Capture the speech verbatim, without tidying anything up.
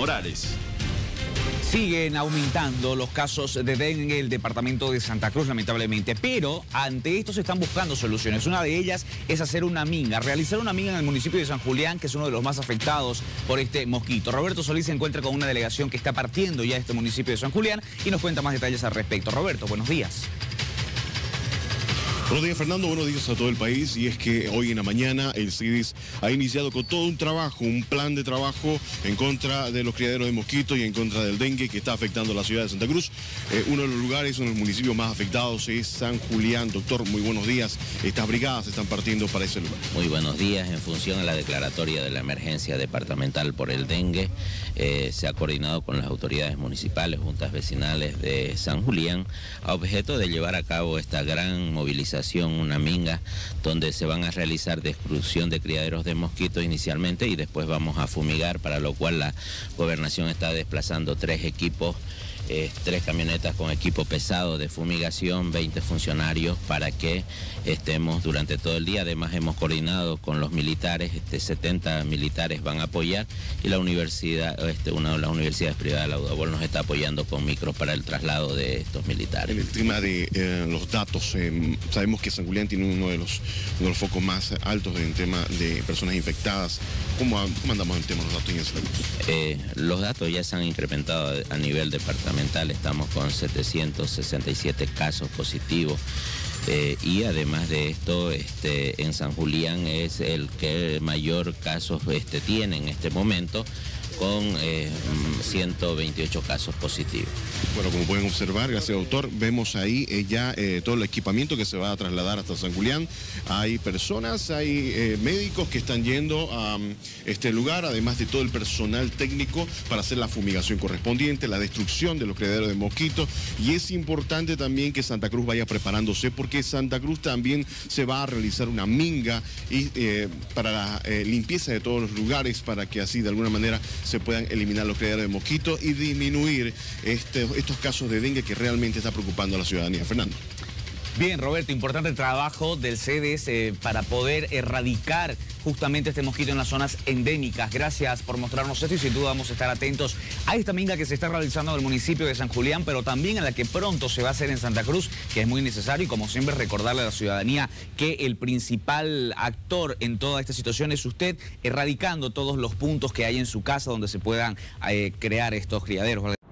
Morales. Siguen aumentando los casos de dengue en el departamento de Santa Cruz, lamentablemente, pero ante esto se están buscando soluciones. Una de ellas es hacer una minga, realizar una minga en el municipio de San Julián, que es uno de los más afectados por este mosquito. Roberto Solís se encuentra con una delegación que está partiendo ya este municipio de San Julián y nos cuenta más detalles al respecto. Roberto, buenos días. Buenos días, Fernando, buenos días a todo el país. Y es que hoy en la mañana el C I D I S ha iniciado con todo un trabajo, un plan de trabajo en contra de los criaderos de mosquitos y en contra del dengue que está afectando a la ciudad de Santa Cruz. Eh, uno de los lugares, uno de los municipios más afectados es San Julián. Doctor, muy buenos días. Estas brigadas están partiendo para ese lugar. Muy buenos días. En función a la declaratoria de la emergencia departamental por el dengue, eh, se ha coordinado con las autoridades municipales, juntas vecinales de San Julián, a objeto de llevar a cabo esta gran movilización, una minga, donde se van a realizar destrucción de criaderos de mosquitos inicialmente y después vamos a fumigar, para lo cual la gobernación está desplazando tres equipos, eh, tres camionetas con equipo pesado de fumigación, veinte funcionarios para que estemos durante todo el día. Además hemos coordinado con los militares, este, setenta militares van a apoyar y la universidad, este, una de las universidades privadas, la UDABOL, nos está apoyando con micros para el traslado de estos militares. En el tema de eh, los datos, eh, sabemos que San Julián tiene uno de los, uno de los focos más altos en tema de personas infectadas. ¿Cómo, cómo andamos en tema de los datos en Santa Cruz? Eh, los datos ya se han incrementado a nivel departamental, estamos con setecientos sesenta y siete casos positivos. Eh, y además de esto, este, en San Julián es el que mayor casos este, tiene en este momento, con eh, ciento veintiocho casos positivos. Bueno, como pueden observar, gracias doctor, vemos ahí eh, ya eh, todo el equipamiento que se va a trasladar hasta San Julián. Hay personas, hay eh, médicos que están yendo a um, este lugar, además de todo el personal técnico para hacer la fumigación correspondiente, la destrucción de los criaderos de mosquitos. Y es importante también que Santa Cruz vaya preparándose, porque Santa Cruz también se va a realizar una minga y, eh, para la eh, limpieza de todos los lugares, para que así de alguna manera se puedan eliminar los criaderos de mosquitos y disminuir este, estos casos de dengue que realmente está preocupando a la ciudadanía. Fernando. Bien, Roberto, importante el trabajo del C I D I S eh, para poder erradicar justamente este mosquito en las zonas endémicas. Gracias por mostrarnos esto y sin duda vamos a estar atentos a esta minga que se está realizando en el municipio de San Julián, pero también a la que pronto se va a hacer en Santa Cruz, que es muy necesario, y como siempre recordarle a la ciudadanía que el principal actor en toda esta situación es usted, erradicando todos los puntos que hay en su casa donde se puedan eh, crear estos criaderos.